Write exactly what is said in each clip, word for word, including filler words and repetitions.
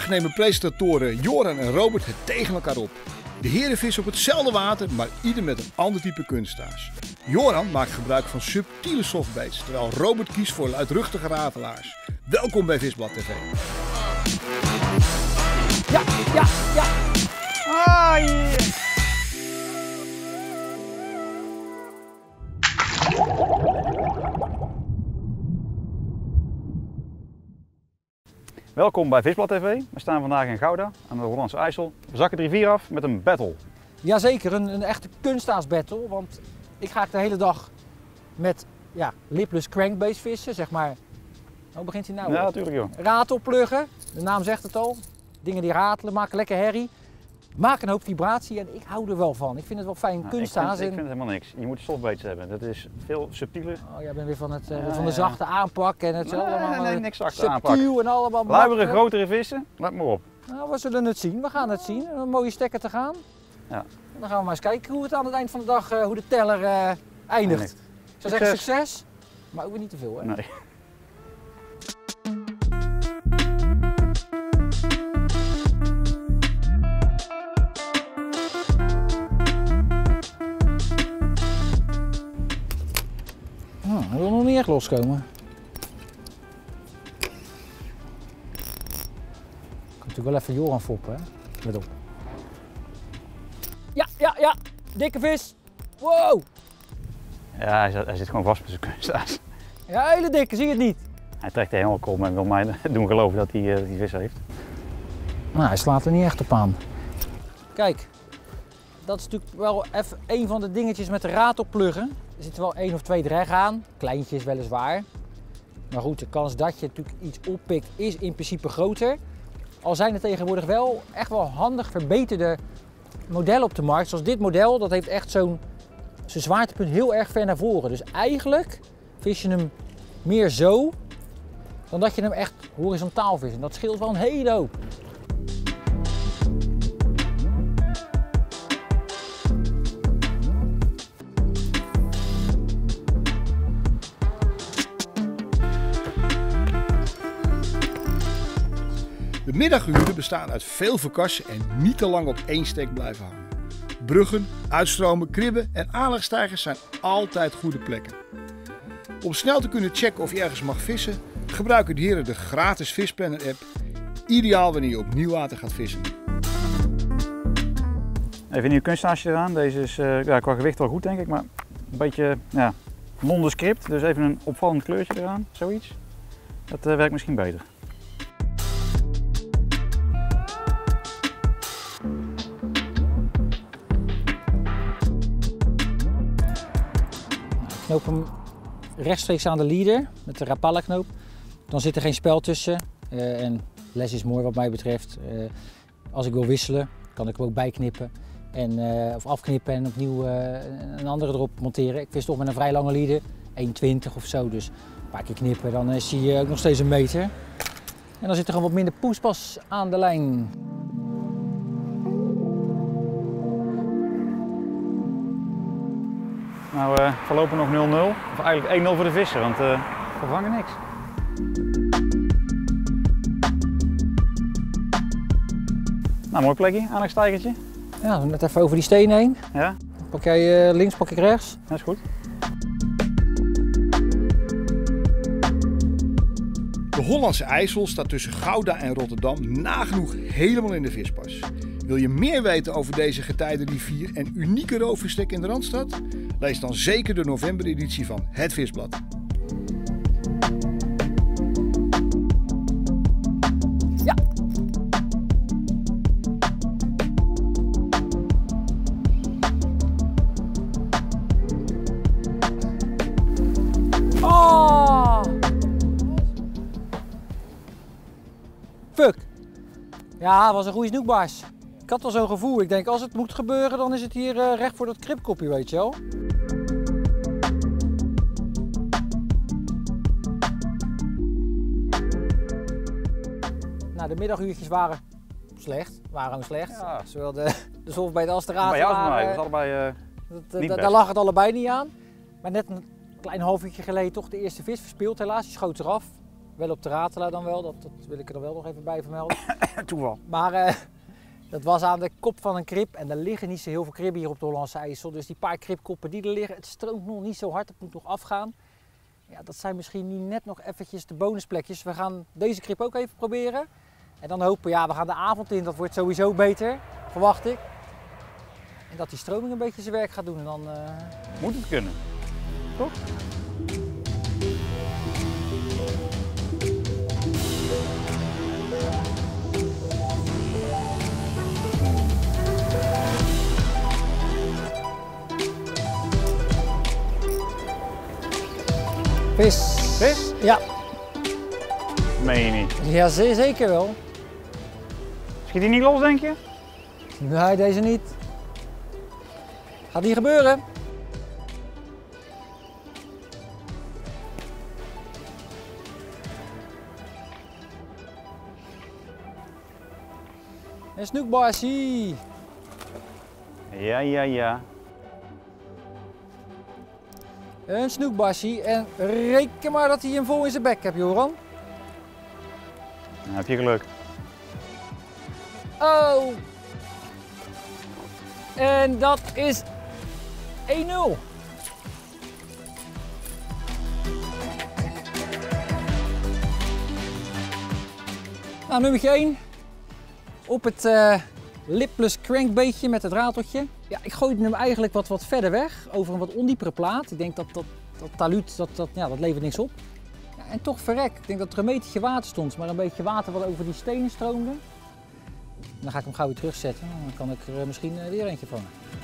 Vandaag nemen presentatoren Joran en Robert het tegen elkaar op. De heren vissen op hetzelfde water, maar ieder met een ander type kunsthaas. Joran maakt gebruik van subtiele softbaits, terwijl Robert kiest voor luidruchtige ratelaars. Welkom bij Visblad T V. Ja, ja, ja. Ah, yeah. Welkom bij Visblad T V. We staan vandaag in Gouda aan de Hollandse IJssel. We zakken de rivier af met een battle. Jazeker, een, een echte kunsthaasbattle. Want ik ga de hele dag met ja, lipless crankbait vissen, zeg maar. Hoe begint hij nou? Ja, natuurlijk joh. Ratelpluggen, de naam zegt het al. Dingen die ratelen, maken lekker herrie. Maken een hoop vibratie en ik hou er wel van. Ik vind het wel fijn, Nou, kunsthaas. ik, vind, ik en... vind het helemaal niks. Je moet softbaits hebben. Dat is veel subtieler. Oh, jij bent weer van, het, uh, Ja, van de ja. zachte aanpak en het Nee, allemaal nee, nee, niks zachte aanpak. subtiel en allemaal Luiere, makkelijk. grotere vissen, let maar op. Nou, we zullen het zien. We gaan het zien. Een mooie stekker te gaan. Ja. Dan gaan we maar eens kijken hoe het aan het eind van de dag, uh, hoe de teller uh, eindigt. Eindigt. Ik zou zeggen succes, maar ook weer niet te veel. Hè? Nee. Oh, hij wil nog niet echt loskomen. Ik kan natuurlijk wel even Joran foppen, hè? Let op. Ja, ja, ja! Dikke vis! Wow! Ja, hij zit, hij zit gewoon vast met zijn kunsthaas. Ja, hele dikke, zie je het niet? Hij trekt de helemaal kom en wil mij doen geloven dat hij uh, die vis heeft. Nou, hij slaat er niet echt op aan. Kijk, dat is natuurlijk wel even een van de dingetjes met de ratelpluggen. Er zitten wel één of twee dreg aan, kleintjes weliswaar. Maar goed, de kans dat je natuurlijk iets oppikt is in principe groter. Al zijn er tegenwoordig wel echt wel handig verbeterde modellen op de markt. Zoals dit model, dat heeft echt zo'n zijn zwaartepunt heel erg ver naar voren. Dus eigenlijk vis je hem meer zo, dan dat je hem echt horizontaal vist. En dat scheelt wel een hele hoop. De middaguren bestaan uit veel verkassen en niet te lang op één stek blijven hangen. Bruggen, uitstromen, kribben en aanlegstijgers zijn altijd goede plekken. Om snel te kunnen checken of je ergens mag vissen, gebruiken de heren de gratis Visplanner app. Ideaal wanneer je op nieuw water gaat vissen. Even een nieuw kunsthaasje eraan. Deze is uh, ja, qua gewicht wel goed denk ik, maar een beetje ja, nondescript. Dus even een opvallend kleurtje eraan, zoiets. Dat uh, werkt misschien beter. Ik knoop hem rechtstreeks aan de leader met de Rapala knoop. Dan zit er geen spel tussen uh, en les is mooi wat mij betreft. Uh, als ik wil wisselen kan ik hem ook bijknippen en, uh, of afknippen en opnieuw uh, een andere erop monteren. Ik vis toch met een vrij lange leader, één twintig of zo, dus een paar keer knippen, dan uh, zie je ook nog steeds een meter. En dan zit er gewoon wat minder poespas aan de lijn. Nou, uh, voorlopig nog nul nul, of eigenlijk één nul voor de vissen, want uh, we vangen niks. Nou, mooi plekje, aanlegstijgertje. Ja, net even over die steen heen. Ja, Pak jij uh, links, pak ik rechts. dat is goed. De Hollandse IJssel staat tussen Gouda en Rotterdam nagenoeg helemaal in de vispas. Wil je meer weten over deze getijdenrivier en unieke roofvisstek in de Randstad? Lees dan zeker de novembereditie van Het Visblad. Ja! Oh! Fuck! Ja, het was een goede snoekbaars. Ik had wel zo'n gevoel. Ik denk, als het moet gebeuren, dan is het hier uh, recht voor dat kribkopje, weet je wel. Nou, de middaguurtjes waren slecht. Waren gewoon slecht. Ja. Zowel de, de softbait als de raad. Bij jou en mij, dat is allebei uh, dat, niet da, best. daar lag het allebei niet aan. Maar net een klein half uurtje geleden toch de eerste vis verspeeld helaas. Die schoot eraf. Wel op de Ratelaar dan wel, dat, dat wil ik er dan wel nog even bij vermelden. Toeval. Maar uh, dat was aan de kop van een krib en er liggen niet zo heel veel kribben hier op de Hollandse IJssel. Dus die paar kribkoppen die er liggen, het stroomt nog niet zo hard, het moet nog afgaan. Ja, dat zijn misschien nu net nog eventjes de bonusplekjes. We gaan deze krib ook even proberen. En dan hopen, ja, we gaan de avond in, dat wordt sowieso beter, verwacht ik. En dat die stroming een beetje zijn werk gaat doen en dan... Uh... Moet het kunnen, toch? Vis. Vis? Ja. Meen je niet? Ja, ze zeker wel. Schiet die niet los, denk je? Nee, deze niet. Gaat niet gebeuren. Een snoekbarsie. Ja, ja, ja. Een snoekbarsie en reken maar dat hij hem vol in zijn bek hebt, Joran. Dan heb je geluk. Oh! En dat is één nul. Nou, nummertje één. Op het uh, lipless crankbaitje met het rateltje. Ja, ik gooi hem eigenlijk wat, wat verder weg, over een wat ondiepere plaat. Ik denk dat dat, dat taluut, dat, dat, ja, dat levert niks op. Ja, en toch verrek, ik denk dat er een metertje water stond, maar een beetje water wat over die stenen stroomde. Dan ga ik hem gauw weer terugzetten, dan kan ik er misschien weer eentje vangen.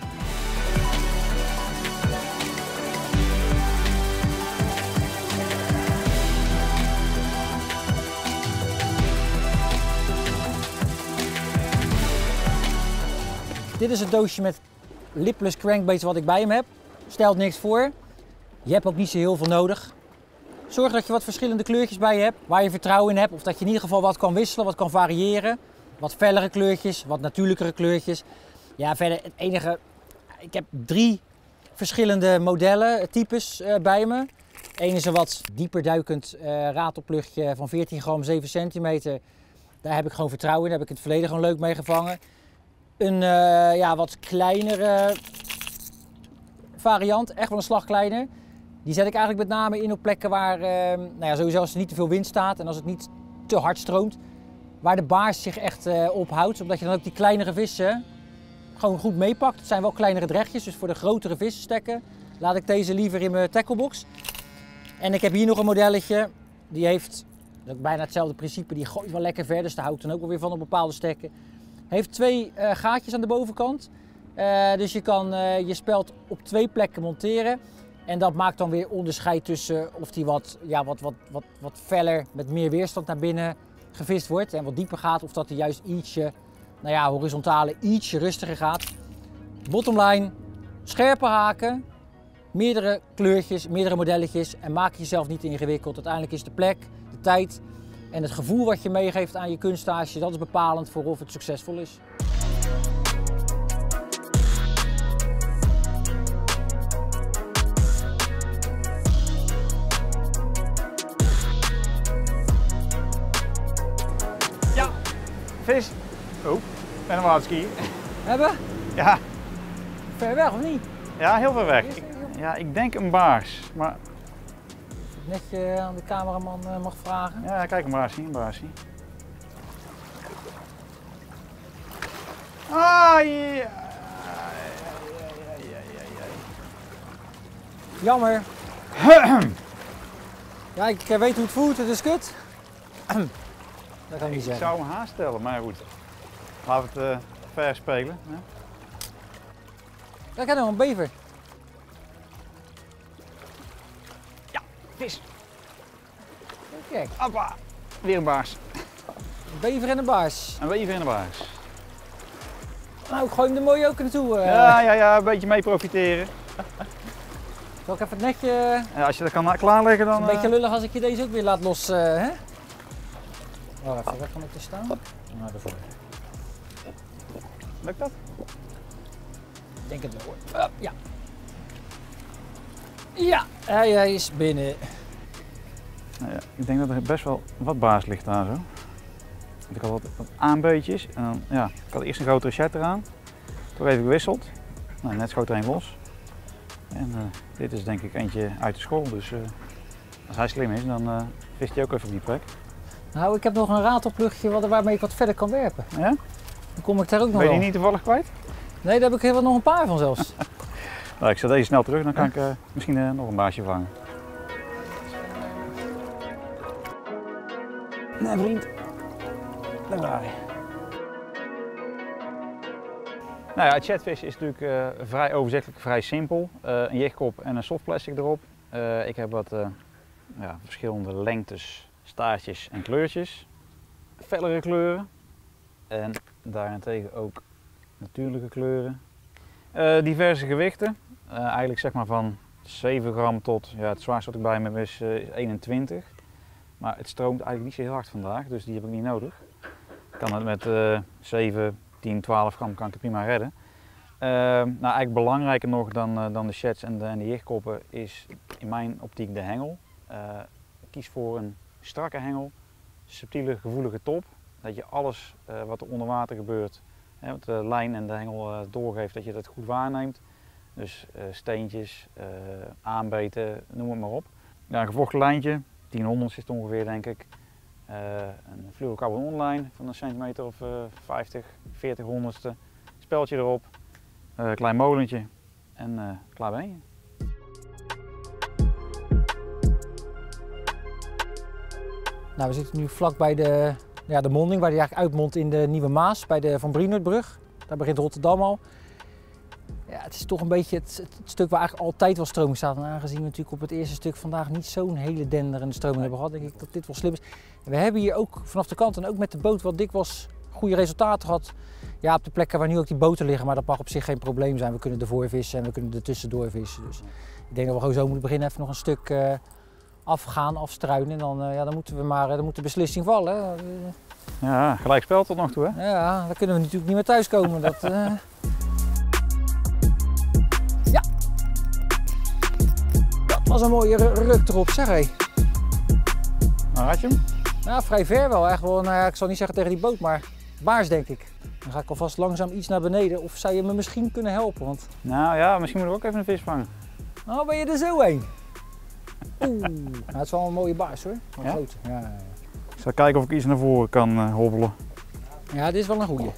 Dit is het doosje met lipless crankbaits wat ik bij hem heb. Stelt niks voor. Je hebt ook niet zo heel veel nodig. Zorg dat je wat verschillende kleurtjes bij je hebt, waar je vertrouwen in hebt. Of dat je in ieder geval wat kan wisselen, wat kan variëren. Wat fellere kleurtjes, wat natuurlijkere kleurtjes. Ja, verder het enige... Ik heb drie verschillende modellen, types uh, bij me. Eén is een wat dieper duikend uh, ratelplugje van veertien gram, zeven centimeter. Daar heb ik gewoon vertrouwen in, daar heb ik in het verleden gewoon leuk mee gevangen. Een uh, ja, wat kleinere variant, echt wel een slag kleiner. Die zet ik eigenlijk met name in op plekken waar, uh, nou ja, sowieso als er niet te veel wind staat en als het niet te hard stroomt. Waar de baars zich echt uh, ophoudt, omdat je dan ook die kleinere vissen gewoon goed meepakt. Het zijn wel kleinere drechtjes, dus voor de grotere vissenstekken laat ik deze liever in mijn tacklebox. En ik heb hier nog een modelletje, die heeft dat is bijna hetzelfde principe, die gooit wel lekker ver, dus daar hou ik dan ook wel weer van op bepaalde stekken. Heeft twee uh, gaatjes aan de bovenkant, uh, dus je kan uh, je speld op twee plekken monteren. En dat maakt dan weer onderscheid tussen of die wat, ja, wat, wat, wat, wat feller met meer weerstand naar binnen gevist wordt en wat dieper gaat, of dat hij juist ietsje, nou ja, horizontale ietsje rustiger gaat. Bottomline, scherpe haken, meerdere kleurtjes, meerdere modelletjes en maak jezelf niet ingewikkeld. Uiteindelijk is de plek, de tijd en het gevoel wat je meegeeft aan je kunststage, dat is bepalend voor of het succesvol is. Ja, vis. Oh, en een waterski. Hebben? Ja. Ver weg of niet? Ja, heel ver weg. Ik, ja, ik denk een baars, maar... Net je aan de cameraman uh, mag vragen. Ja, kijk, een baarsie, een baarsie. Ah, ja. Ja, ja, ja, ja. Jammer. Ja, ik weet hoe het voelt, het is kut. Dat kan ik niet Ik zeggen. zou hem haast stellen, maar goed. Laten we het uh, ver spelen. Hè? Kijk, nog een bever. Ja, vis. Kijk, Appa. Weer een baars. een bever en een baars. Een wever en een baars. Nou, ik gooi hem er mooi ook naartoe. Uh. Ja, ja, ja, een beetje mee profiteren. Zal ik even het netje... Ja, als je dat kan klaarleggen dan... Een beetje uh... lullig als ik je deze ook weer laat los, uh, hè? Oh, even weg van het te staan. Nou, daarvoor. Lukt dat? Ik denk het wel hoor. Uh, ja. Ja, hij, hij is binnen. Nou ja, ik denk dat er best wel wat baas ligt daar zo. Want ik had wat, wat aanbeetjes en dan, ja, ik had eerst een grotere chat eraan. Toch even gewisseld. Nou, net schoot er een los. En uh, dit is denk ik eentje uit de school, dus uh, als hij slim is, dan uh, vist hij ook even op die plek. Nou, ik heb nog een ratelplugje waarmee ik wat verder kan werpen. Ja? Dan kom ik daar ook nog Ben je wel. die niet toevallig kwijt? Nee, daar heb ik heel nog een paar van zelfs. Nou, ik zet deze snel terug, dan kan ik uh, misschien uh, nog een baasje vangen. Nee vriend, daar waar je. Nou ja, het chatvis is natuurlijk uh, vrij overzichtelijk, vrij simpel. Uh, een jigkop en een softplastic erop. Uh, ik heb wat uh, ja, verschillende lengtes, staartjes en kleurtjes. Fellere kleuren. En daarentegen ook natuurlijke kleuren. Uh, diverse gewichten. Uh, eigenlijk zeg maar van zeven gram tot, ja, het zwaarste wat ik bij me heb is, uh, is eenentwintig. Maar het stroomt eigenlijk niet zo heel hard vandaag, dus die heb ik niet nodig. Ik kan het met uh, zeven, tien, twaalf gram kan ik het prima redden. Uh, nou, eigenlijk belangrijker nog dan, uh, dan de chats en de, en de jigkoppen is in mijn optiek de hengel. Uh, kies voor een strakke hengel, subtiele gevoelige top. Dat je alles uh, wat er onder water gebeurt, hè, wat de lijn en de hengel uh, doorgeeft, dat je dat goed waarneemt. Dus uh, steentjes, uh, aanbeten, noem het maar op. Ja, een gevochten lijntje, tienhonderd is het ongeveer denk ik. Uh, een fluorocarbon online van een centimeter of uh, vijftig, veertig honderdste. Speldje erop, uh, klein molentje en uh, klaar ben je. Nou, we zitten nu vlak bij de, ja, de monding, waar die eigenlijk uitmondt in de Nieuwe Maas, bij de Van Brienertbrug. Daar begint Rotterdam al. Ja, het is toch een beetje het, het stuk waar eigenlijk altijd wel stroming staat. En aangezien we natuurlijk op het eerste stuk vandaag niet zo'n hele denderende stroming hebben gehad, denk ik dat dit wel slim is. En we hebben hier ook vanaf de kant en ook met de boot wat dikwijls goede resultaten gehad. Ja, op de plekken waar nu ook die boten liggen, maar dat mag op zich geen probleem zijn. We kunnen ervoor vissen en we kunnen er tussendoor vissen. Dus ik denk dat we gewoon zo moeten beginnen, even nog een stuk uh, afgaan, afstruinen. En dan, uh, ja, dan moeten we maar, dan moet de beslissing vallen. Ja, gelijk spel tot nog toe hè? Ja, dan kunnen we natuurlijk niet meer thuiskomen. Dat, uh... Ja! Dat was een mooie ruk erop, zeg hé. Nou, had je hem? Nou, vrij ver wel. Echt wel, nou ja, ik zal niet zeggen tegen die boot, maar baars denk ik. Dan ga ik alvast langzaam iets naar beneden. Of zou je me misschien kunnen helpen? Want... Nou ja, misschien moet ik ook even een vis vangen. Oh, ben je er zo heen? Oeh, nou, het is wel een mooie baars hoor. Een Ja? grote. Ja, ja. Ik zal kijken of ik iets naar voren kan uh, hobbelen. Ja, dit is wel een goeie.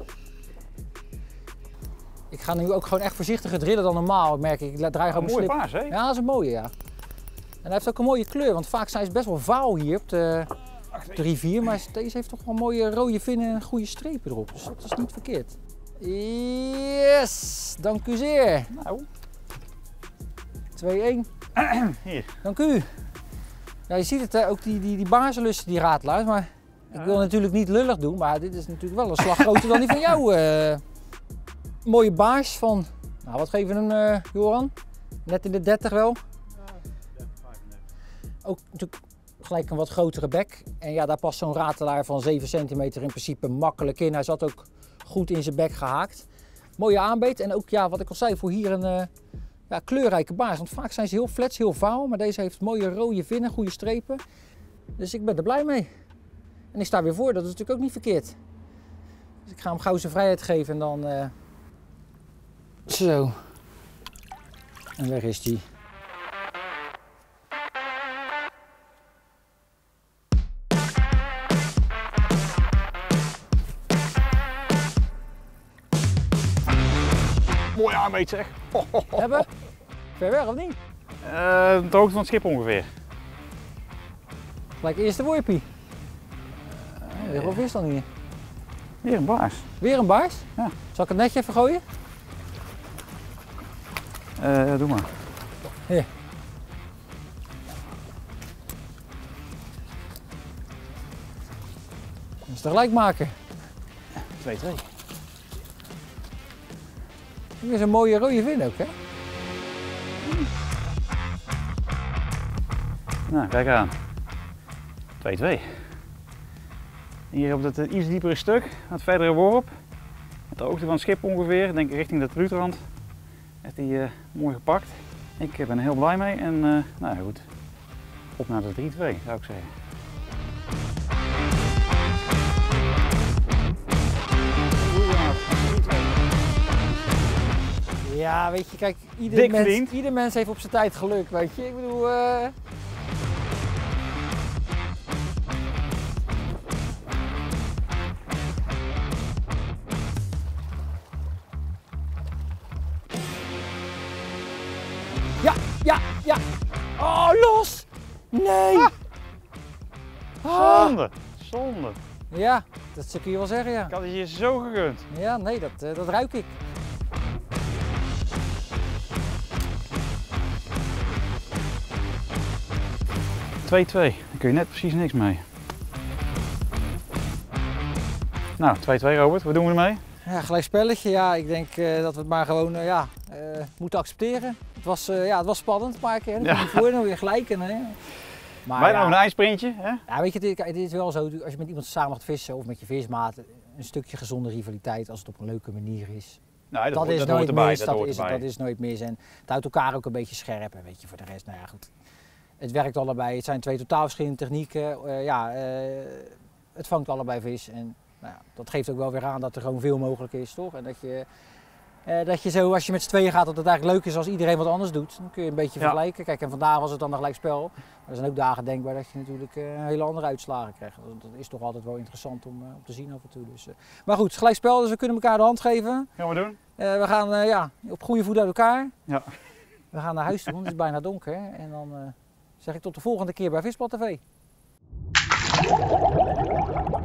Ik ga nu ook gewoon echt voorzichtiger drillen dan normaal, merk ik. Ik draai gewoon Een mooie mijn baas hè? slip. Ja, dat is een mooie, ja. En hij heeft ook een mooie kleur, want vaak zijn ze best wel vaal hier op de, op de rivier. Maar deze heeft toch wel een mooie rode vinnen en goede strepen erop. Dus dat is niet verkeerd. Yes, dank u zeer. Nou. twee-één. Hier. Dank u. Ja, je ziet het, hè, ook die, die, die baarzenlussen die ratelaars. Maar Ja. ik wil natuurlijk niet lullig doen, maar dit is natuurlijk wel een slag groter dan die van jou. Uh, mooie baars van, nou wat geven we hem, uh, Joran? Net in de dertig wel. Ook natuurlijk gelijk een wat grotere bek. En ja, daar past zo'n ratelaar van zeven centimeter in principe makkelijk in. Hij zat ook goed in zijn bek gehaakt. Mooie aanbeet en ook, ja, wat ik al zei, voor hier een uh, ja, kleurrijke baars. Want vaak zijn ze heel flats, heel vaal. Maar deze heeft mooie rode vinnen, goede strepen. Dus ik ben er blij mee. En ik sta weer voor, dat is natuurlijk ook niet verkeerd. Dus ik ga hem gauw zijn vrijheid geven en dan... Uh... Zo. En weg is die. Mooi aanbeet zeg. Hebben? Ver weg of niet? Uh, de hoogte van het schip ongeveer. Gelijk eerste worpie. Uh, Hoeveel vis dan hier? Weer een baars. Weer een baars? Ja. Zal ik het netje even gooien? Uh, ja, doe maar. Hier. Dat is tegelijk maken. twee-twee. Hier is een mooie rode vin ook, hè? Nou, kijk aan. twee-twee. Hier op het uh, iets diepere stuk, wat verdere worp. Met de hoogte van het schip ongeveer, denk ik richting de truutrand. Heeft hij uh, mooi gepakt. Ik ben er heel blij mee en uh, nou ja, goed. Op naar de drie twee zou ik zeggen. Ja, weet je, kijk, ieder Dik mens, verdiend. ieder mens heeft op zijn tijd geluk, weet je. Ik bedoel, uh... Ja, ja, ja. Oh, los! Nee! Ah. Ah. Zonde, zonde. Ja, dat kun je wel zeggen, ja. Ik had het je zo gegund. Ja, nee, dat, uh, dat ruik ik. twee twee, daar kun je net precies niks mee. Nou, twee twee Robert, wat doen we ermee? Ja, gelijk spelletje. Ja, ik denk uh, dat we het maar gewoon uh, ja, uh, moeten accepteren. Het was, uh, ja, het was spannend een paar keer. Dan ging je voor en dan weer gelijk. En, uh, maar Bijna ja, een eindsprintje, hè? ja, weet je, het, het is wel zo, als je met iemand samen gaat vissen of met je vismaat, een stukje gezonde rivaliteit als het op een leuke manier is. Nee, dat, Dat, hoort, is dat nooit hoort erbij. mis, Dat, dat, hoort is, erbij. dat is nooit mis. En het houdt elkaar ook een beetje scherp. En weet je, voor de rest, nou ja, goed. Het werkt allebei. Het zijn twee totaal verschillende technieken. Uh, ja, uh, het vangt allebei vis. En nou ja, dat geeft ook wel weer aan dat er gewoon veel mogelijk is, toch? En dat je, uh, dat je zo, als je met z'n tweeën gaat, dat het eigenlijk leuk is als iedereen wat anders doet. Dan kun je een beetje Ja. vergelijken. Kijk, en vandaag was het dan een gelijk spel. Maar er zijn ook dagen denkbaar dat je natuurlijk uh, hele andere uitslagen krijgt. Dat, dat is toch altijd wel interessant om, uh, om te zien af en toe. Dus, uh. Maar goed, gelijk spel, dus we kunnen elkaar de hand geven. Gaan we doen? Uh, we gaan uh, ja, op goede voet uit elkaar. Ja. We gaan naar huis toe, want het is bijna donker. En dan uh, zeg ik tot de volgende keer bij Vispot T V.